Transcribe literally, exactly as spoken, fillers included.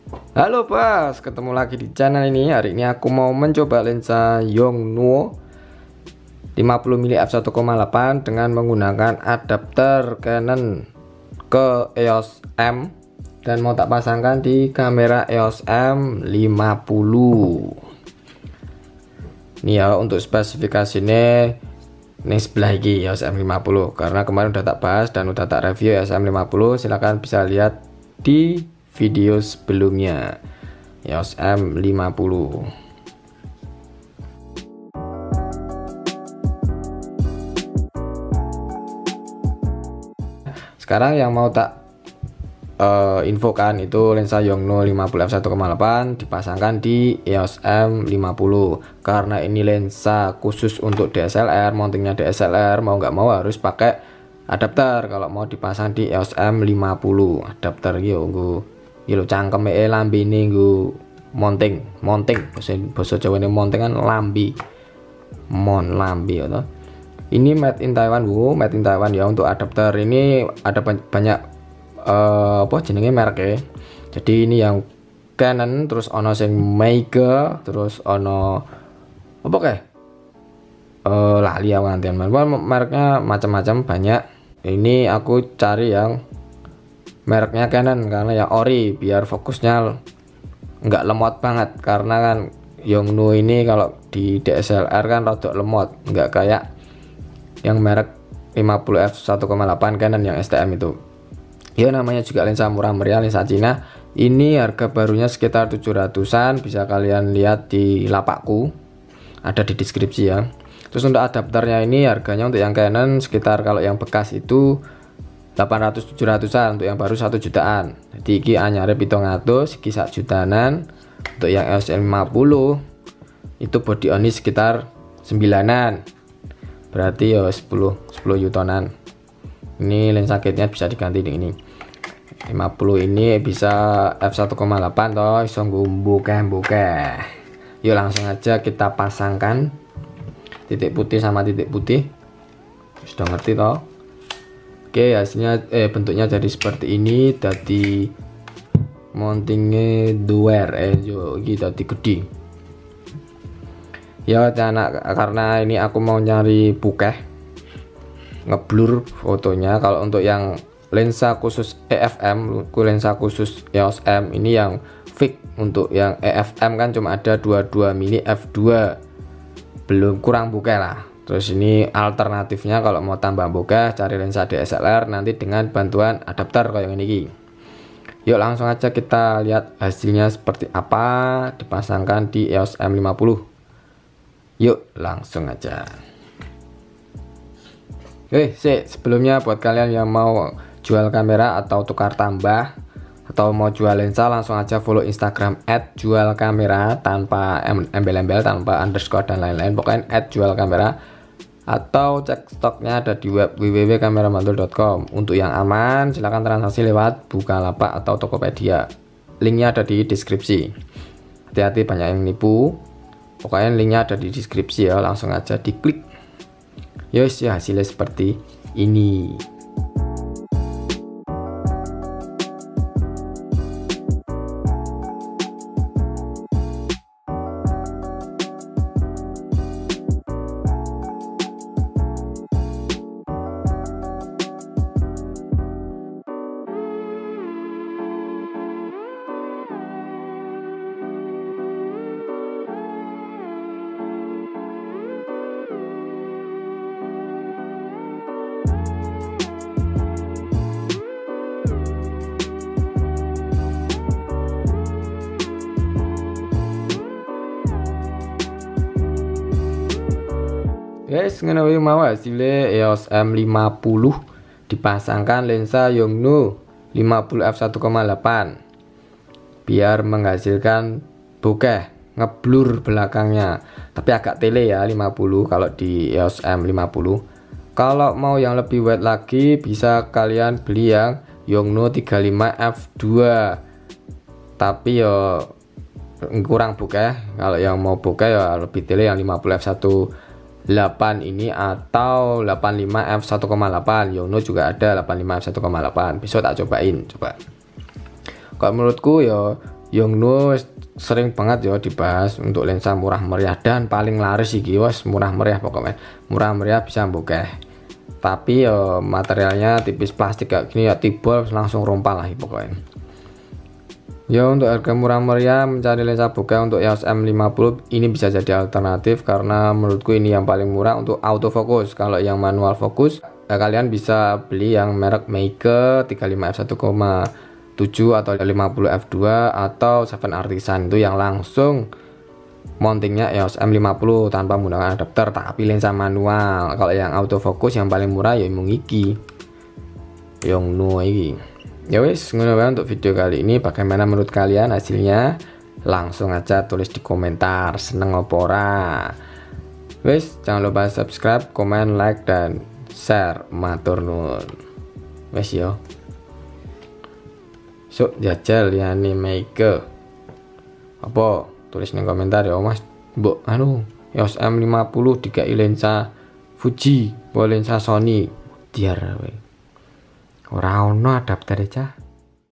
Halo Bas, ketemu lagi di channel ini. Hari ini aku mau mencoba lensa Yongnuo lima puluh milimeter f satu koma delapan dengan menggunakan adapter Canon ke E O S M dan mau tak pasangkan di kamera E O S M lima puluh. Ini ya untuk spesifikasinya ini sebelah ini E O S M lima puluh, karena kemarin udah tak bahas dan udah tak review E O S M lima puluh. Silahkan bisa lihat di video sebelumnya E O S M lima puluh. Sekarang yang mau tak uh, infokan itu lensa Yongnuo lima puluh f satu koma delapan dipasangkan di E O S M lima puluh, karena ini lensa khusus untuk D S L R, mountingnya D S L R, mau nggak mau harus pakai adapter kalau mau dipasang di E O S M lima puluh. Adapter gitu Yo cangkem e lambi ini gue mounting, mounting bahasa bahasa Jawa ini mounting kan lambi, mon lambi atau ini made in Taiwan, bu made in Taiwan ya. Untuk adapter ini ada banyak uh, apa jenenge mereknya. Jadi ini yang Canon, terus ono sing Meiga, terus ono apa kayak uh, lali ya gantian mereknya macam-macam banyak. Ini aku cari yang mereknya Canon karena ya ori, biar fokusnya nggak lemot banget, karena kan Yongnuo ini kalau di D S L R kan rada lemot, nggak kayak yang merek lima puluh f satu koma delapan Canon yang S T M itu ya. Namanya juga lensa murah meriah, lensa Cina. Ini harga barunya sekitar tujuh ratusan, bisa kalian lihat di lapakku, ada di deskripsi ya. Terus untuk adapternya ini harganya untuk yang Canon sekitar, kalau yang bekas itu delapan ratus tujuh ratusan, untuk yang baru satu jutaan. Jadi iki anyare pitung atus, iki sak jutaan. Untuk yang E O S M lima puluh itu body on sekitar sembilanan, berarti ya sepuluh jutaan. Ini lensa kitnya bisa diganti dengan ini. lima puluh ini bisa f satu koma delapan toh, iso bokeh-bokeh. Yuk langsung aja kita pasangkan titik putih sama titik putih. Sudah ngerti toh? Oke, hasilnya eh bentuknya jadi seperti ini. Tadi mountingnya duer eh yo iki tadi gede ya. Karena ini aku mau nyari bokeh, ngeblur fotonya. Kalau untuk yang lensa khusus E F M, lensa khusus E O S M ini yang fix. Untuk yang E F M kan cuma ada dua puluh dua milimeter f dua, belum, kurang bokeh lah. Terus ini alternatifnya kalau mau tambah bokeh, cari lensa D S L R nanti dengan bantuan adapter kayak ini. Yuk langsung aja kita lihat hasilnya seperti apa dipasangkan di E O S M lima puluh. Yuk langsung aja. Oke, sih sebelumnya buat kalian yang mau jual kamera atau tukar tambah atau mau jual lensa, langsung aja follow Instagram at jual kamera tanpa embel-embel, tanpa underscore dan lain-lain, pokoknya at jual kamera. Atau cek stoknya ada di web w w w titik kameramantul titik com. Untuk yang aman silahkan transaksi lewat Bukalapak atau Tokopedia, linknya ada di deskripsi. Hati-hati banyak yang nipu, pokoknya linknya ada di deskripsi ya, langsung aja diklik. Yos ya, hasilnya seperti ini. Guys, ngono mau hasilnya E O S M lima puluh dipasangkan lensa Yongnuo lima puluh f satu koma delapan biar menghasilkan bokeh, ngeblur belakangnya. Tapi agak tele ya lima puluh kalau di E O S M lima puluh. Kalau mau yang lebih wide lagi bisa kalian beli yang Yongnuo tiga puluh lima f dua, tapi ya kurang bokeh. Kalau yang mau bokeh ya lebih tele yang lima puluh f satu delapan ini atau delapan puluh lima f satu koma delapan. Yongnuo juga ada delapan puluh lima f satu koma delapan. Besok tak cobain coba. Kalau menurutku ya Yongnuo sering banget ya dibahas untuk lensa murah meriah dan paling laris iki wes murah meriah pokoknya murah meriah bisa bokeh, tapi ya materialnya tipis plastik kayak gini ya tibol langsung rompal lah pokoknya. Ya untuk harga murah meriah mencari lensa bokeh untuk E O S M lima puluh ini bisa jadi alternatif karena menurutku ini yang paling murah untuk autofocus. Kalau yang manual fokus ya kalian bisa beli yang merek Meike tiga puluh lima f satu koma tujuh atau lima puluh f dua atau Seven Artisan, itu yang langsung mountingnya E O S M lima puluh tanpa menggunakan adapter tapi lensa manual. Kalau yang autofocus yang paling murah ya mung iki Yongnuo iki. Ya wis ngono wae untuk video kali ini. Bagaimana menurut kalian hasilnya? Langsung aja tulis di komentar seneng apa ora. Wis jangan lupa subscribe, komen, like dan share. Matur nuwun. Wis yo. Sok jajal ya nih Meike. Apa? Tulis di komentar ya Mas. Mbok anu E O S M lima puluh dikai lensa Fuji, boleh lensa Sony. Diar we. Ora ono adapter cah.